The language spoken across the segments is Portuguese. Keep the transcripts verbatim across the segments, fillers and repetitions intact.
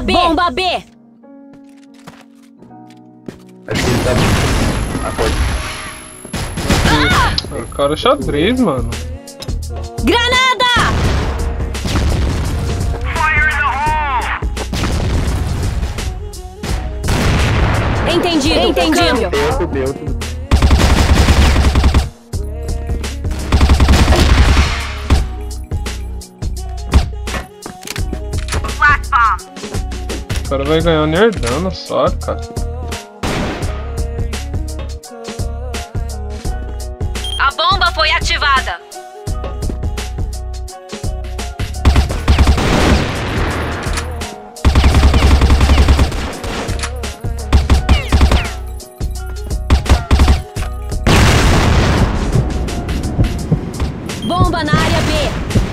B! Bomba B! Acho que ele tá... Acorde. Ah, cara, xadrez, mano. Granada! Entendido, entendido. Tempo, deu tudo. O cara vai ganhar nerdando só, cara. A bomba foi ativada. Bomba na área B.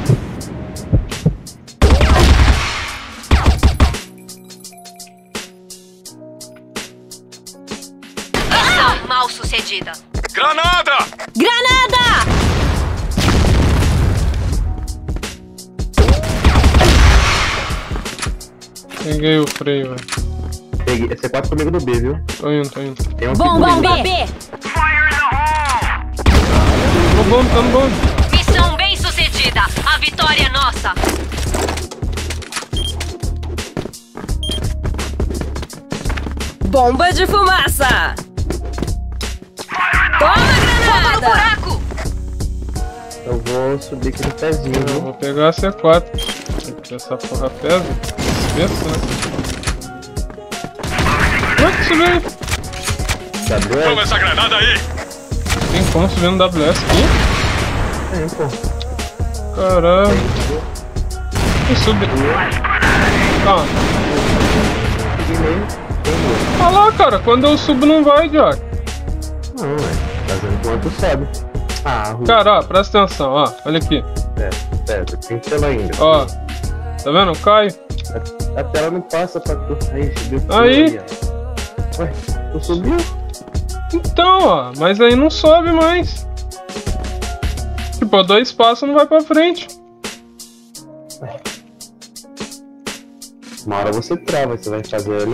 Missão mal sucedida. Granada! Granada! Peguei o freio, velho. Peguei. C quatro comigo no B, viu? Tô indo, tô indo. Tem um Bomba aqui comigo. B. Tô bom, tá no bom. Missão bem sucedida. A vitória é nossa. Bomba de fumaça. Toma, granada! Buraco! Eu vou subir aqui no pezinho, Eu viu? vou pegar a C quatro. Porque essa porra pesa. Esqueça, né? Como é que subiu aí? W Toma S? essa granada aí! Tem como subir no W S aqui? Tem, pô. Caralho. E subir. Tá. Peguei meio. Tem dois. Olha lá, cara. Quando eu subo não vai, Jack. Não, ué. Fazendo quanto sobe. Ah, ruim. Cara, ó. Presta atenção, ó. Olha aqui. Pera, pera. Tem tela ainda. Ó. Tá vendo? Cai. A, a tela não passa pra tu. Aí, subiu. Aí. Ó. Ué, tu subiu? Então, ó. Mas aí não sobe mais. Tipo, dois passos não vai pra frente. Uma hora você trava, você vai fazendo.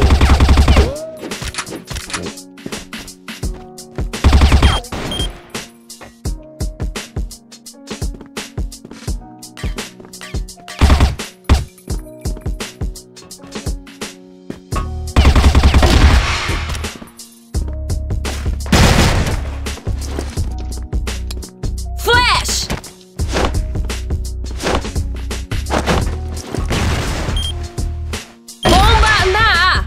Flash! Bomba na A!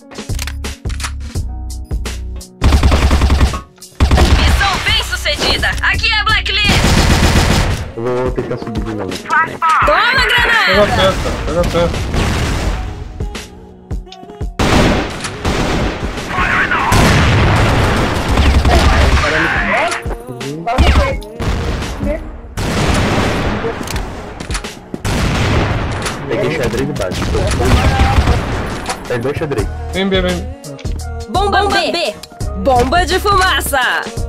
Missão bem sucedida! Aqui é Blacklist! Eu vou tentar subir de novo. Toma, Pega granada! perto, cara. Pega perto. Peguei xadrez de base. Tem dois xadrez. Vem, vem, vem. Bomba, B. B! Bomba de fumaça!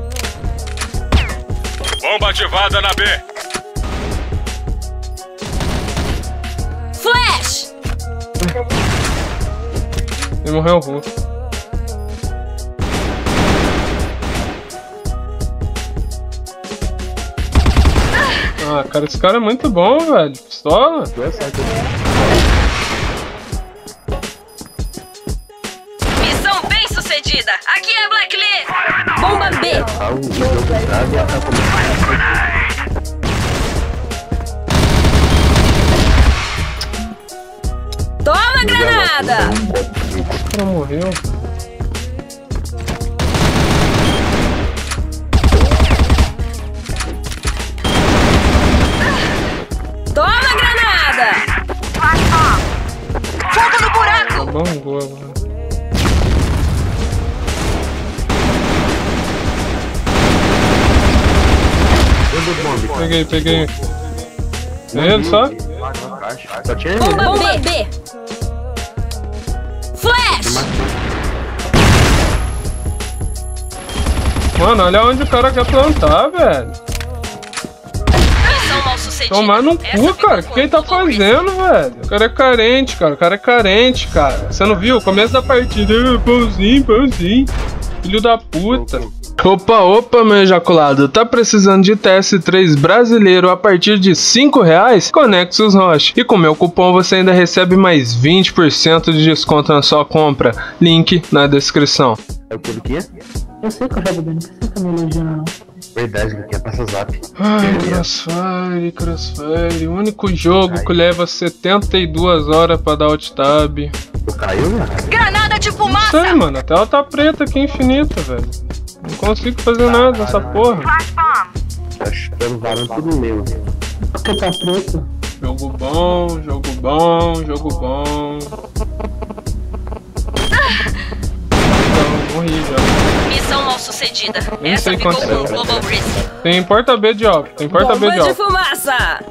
Bomba ativada na B! Flash! Ele morreu o Hulk. Ah, cara, esse cara é muito bom, velho. Pistola. Duas certas. Missão bem sucedida! Aqui é Blacklist! Bomba B! Ah, o jogo trave e ela tá começando. Toma, granada! O cara morreu. Toma, granada! Fogo no buraco! Tá bom, boa, mano. Peguei, peguei. É ele só? Só tinha ele, Bomba né? B! B! Flash! Mano, olha onde o cara quer plantar, velho. Missão mal sucedida. bem-sucedida. Tomar no Essa cu, cara. O ficou que ele tá com o Lobo fazendo, velho? O cara é carente, cara. O cara é carente, cara. Você não viu? O começo da partida. Ah, pãozinho, pãozinho. Filho da puta. Opa, opa, meu ejaculado. Tá precisando de T S três brasileiro a partir de cinco reais? Conexus Rocha. E com meu cupom você ainda recebe mais vinte por cento de desconto na sua compra. Link na descrição. É o que ele quer? Eu sei que eu jogo bem, não precisa ficar me elogiando, não. Verdade, ele quer passar zap. Ai, Crossfire, Crossfire. O único jogo que leva setenta e duas horas pra dar alt tab. Tu caiu, mano? Granada de Não fumaça! sei, mano. A tela tá preta aqui, infinita, velho. Não consigo fazer nada nessa porra. Tá chutando varão tudo meu. Porque tá preto. Jogo bom, jogo bom, jogo bom. Então, morri já. Missão mal sucedida. Nem Essa sei ficou quanto com é. o Global Risk. Tem porta B de off, tem porta B de Bomba de off. fumaça!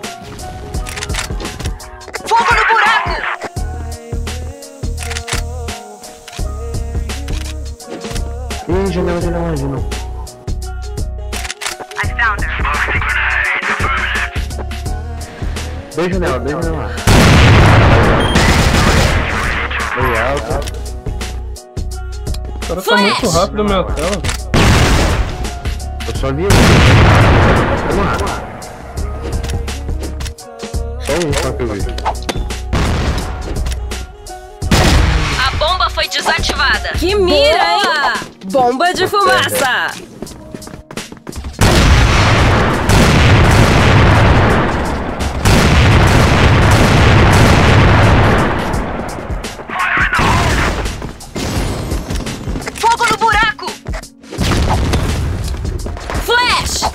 Fogo no buraco! Ih, janela, janela, janela. Dois janela, dois janela. Foi alto. O cara tá muito rápido na minha tela, velho. Eu só vi um. Vamos lá. Só um só que eu vi. A bomba foi desativada. Que mira, hein? Bomba de fumaça! Fogo no buraco! Flash!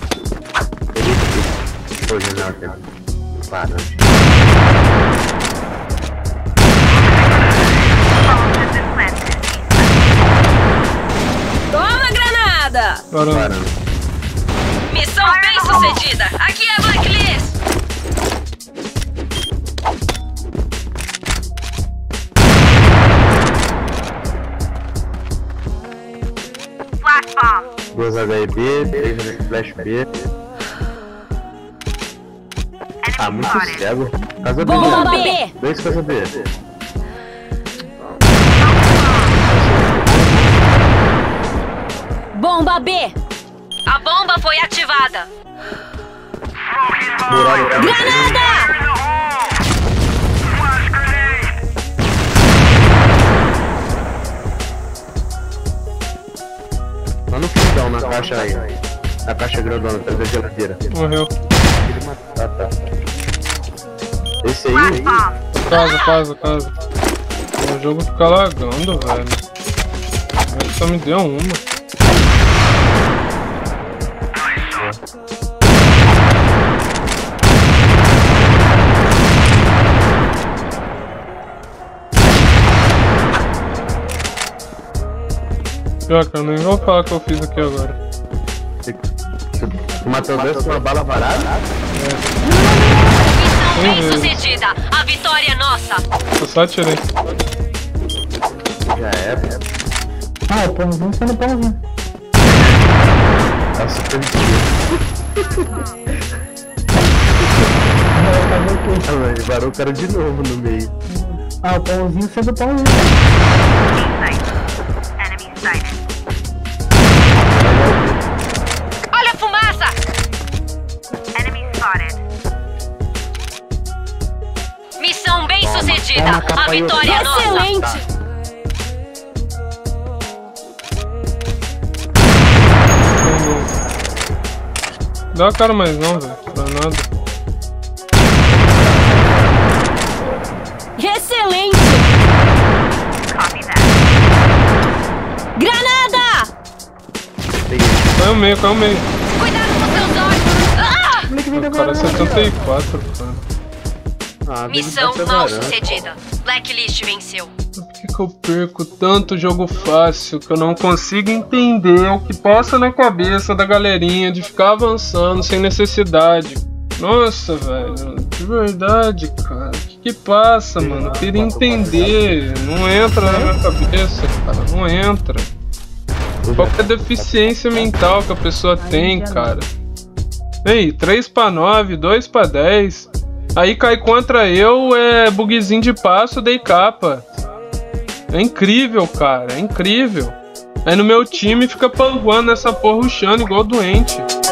Foi janela, cara. Para. Toma granada! Caramba. Parando. Missão bem sucedida. Aqui é a Blacklist. Duas H E B, três Flash B. Ah, muito cego. Casa B. Bomba já. B. Dois casa B. Bomba B. A bomba foi ativada. Muralha. Granada! Lá no fundão, na caixa aí. Na caixa grandona, atrás da geladeira. Morreu. Ah, tá. Esse aí, Casa, casa, casa. O jogo fica lagando, velho. Ele só me deu uma. Pior que eu nem vou falar o que eu fiz aqui agora. tu matou dois com uma bala varada? Missão bem sucedida. A vitória é nossa. Eu só atirei. Já é, pô. Ah, o pãozinho sendo pãozinho. Tá super Ah, mano, ele varou o cara de novo no meio. Ah, o pãozinho sendo pãozinho. Olha a fumaça! Missão bem sucedida. A vitória é nossa. Excelente. Dá a cara mais não, velho. Pra nada. Excelente. Granada! Caiu meio, caiu meio. Cuidado com seus olhos. Ah! O cara é setenta e quatro, cara. Ah, Missão mal sucedida. Blacklist venceu. Por que, que eu perco tanto jogo fácil que eu não consigo entender o que passa na cabeça da galerinha de ficar avançando sem necessidade? Nossa, velho, de verdade, cara. O que, que passa, mano? Eu queria entender. Não entra na minha cabeça, cara. Não entra. Qual que é a deficiência mental que a pessoa tem, cara? Ei, três pra nove, dois pra dez. Aí cai contra eu, é bugzinho de passo, dei capa. É incrível, cara, é incrível. Aí no meu time fica panguando essa porra rushando igual doente.